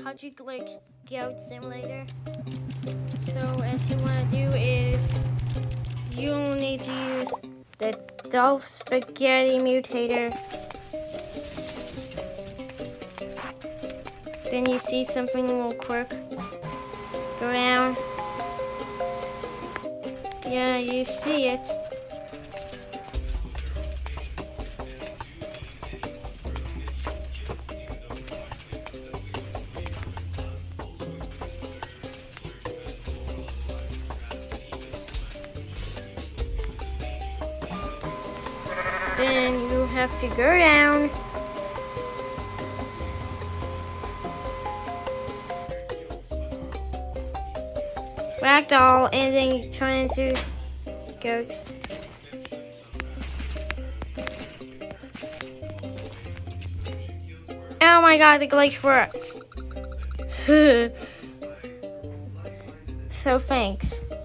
how to glitch Goat Simulator. So as you want to do is you'll need to use the Dolph Spaghetti Mutator. Then you see something will quirk. Go around. Yeah, you see it. Then you have to go down. Ragdoll, and then you turn into goat. Oh my god, the glitch worked. So thanks.